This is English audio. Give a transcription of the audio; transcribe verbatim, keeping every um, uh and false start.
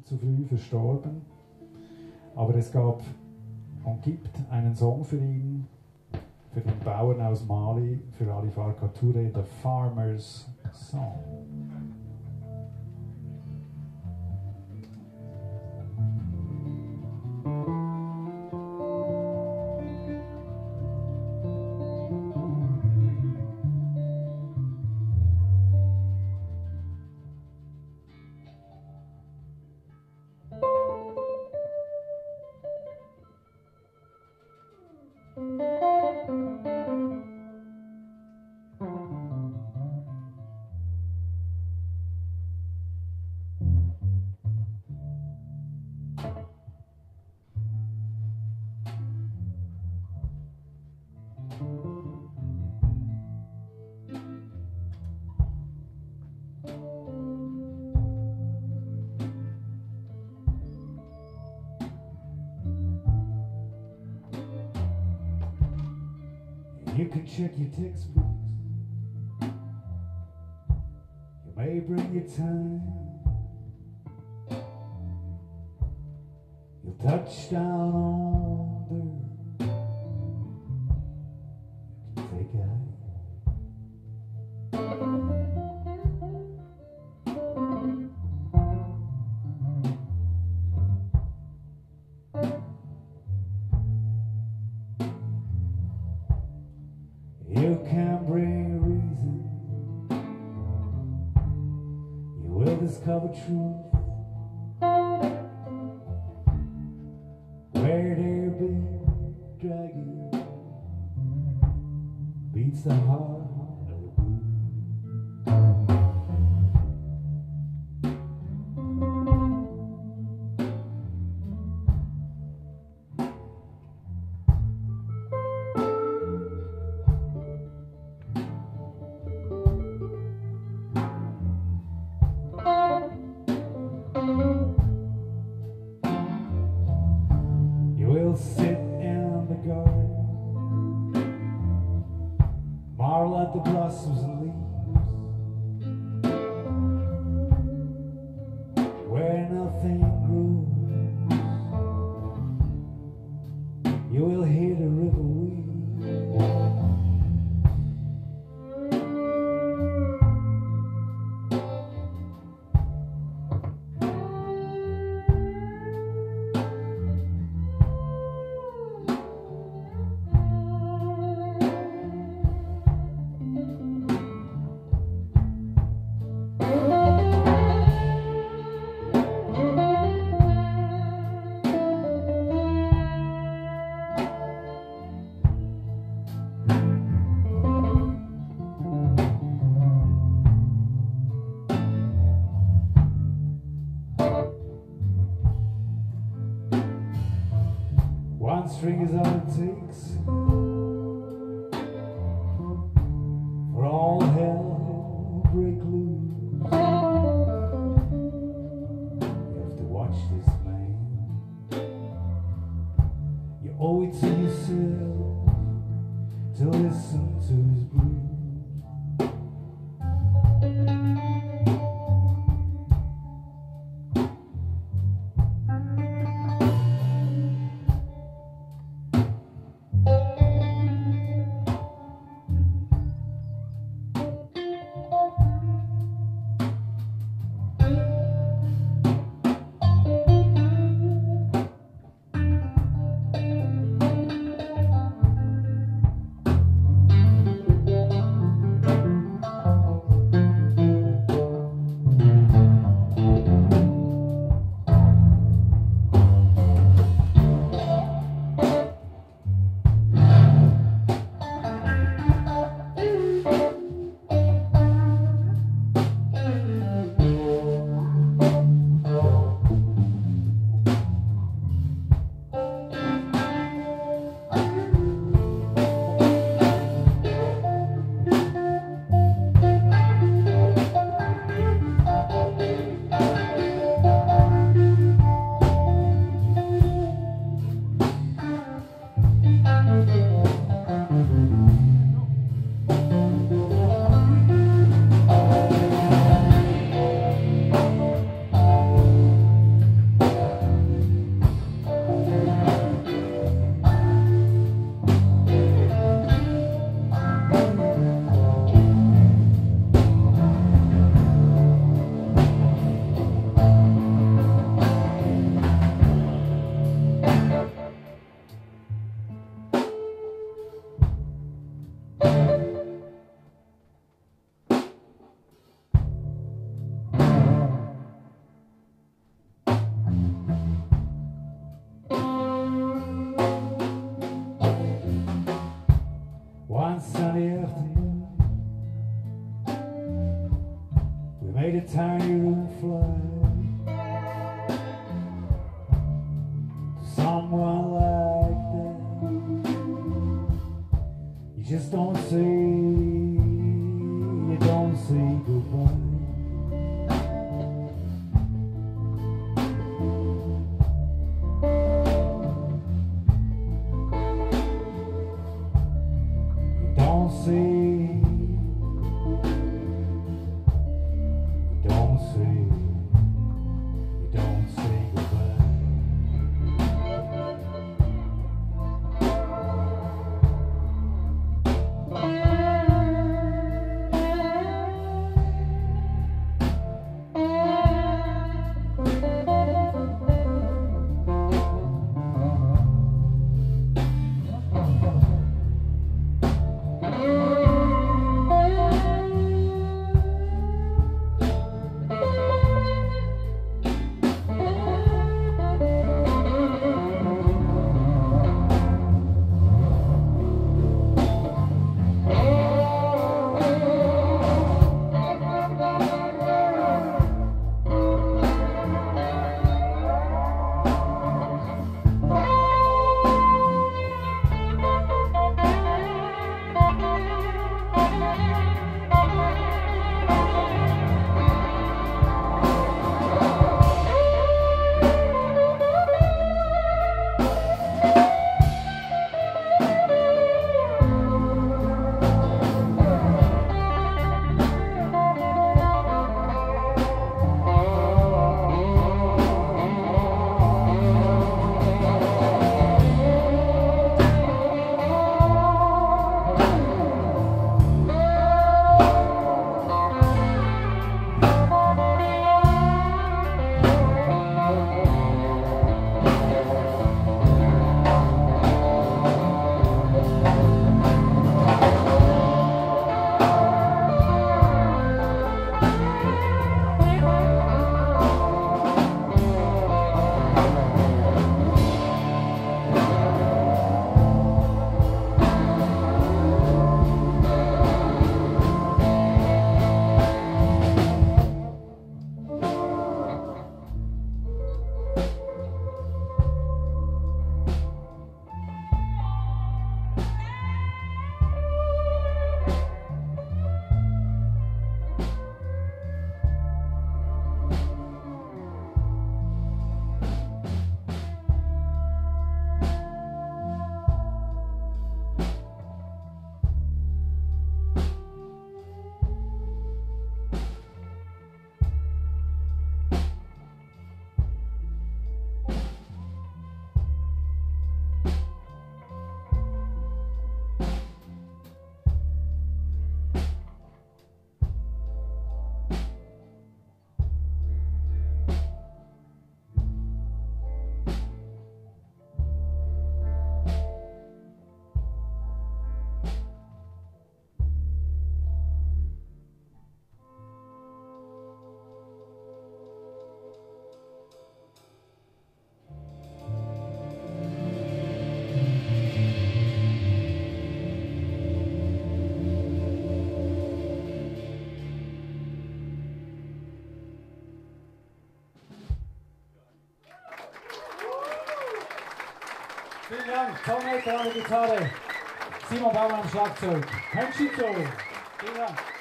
zu früh verstorben. Aber es gab und gibt einen Song für ihn, für den Bauern aus Mali, für Ali Farka Touré, The Farmer's Song. You can check your textbooks. You may bring your time. You'll touch down on dirt. You can take it out. You can bring reason. You will discover truth. Where their big dragon beats the heart of the blue. We'll sit in the garden, marvel at the blossoms and leaves, where nothing grows. You will hear the river weep. One string is all it takes for all hell to break loose. You have to watch this man. You owe it to yourself to listen to his blues. sunny afternoon. We made a tiny room fly to someone like that. You just don't say, you don't say goodbye. Don't say, you don't say, you don't say goodbye. Vielen Dank, Tom Ecker an der Gitarre, Simon Baumann am Schlagzeug, Henschito, vielen Dank.